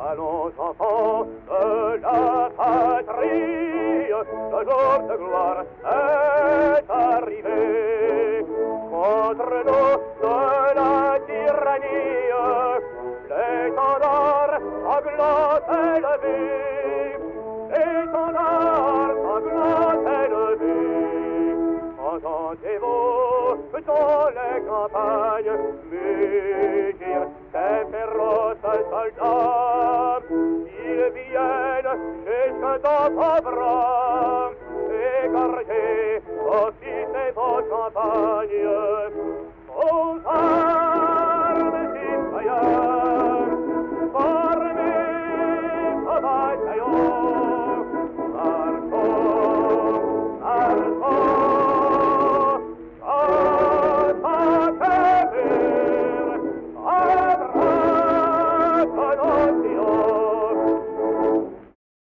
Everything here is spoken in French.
Allons enfants de la patrie, le jour de gloire est arrivé. Contre nous de la tyrannie, l'étendard sanglant élevé, l'étendard sanglant élevé. Entendez-vous dans les campagnes mugir ces féroces soldats? Ils viennent jusque dans vos bras, égorger aussi ces beaux champagnes. Aux armes citoyens, formez vos bataillons. Marchons, marchons. Attention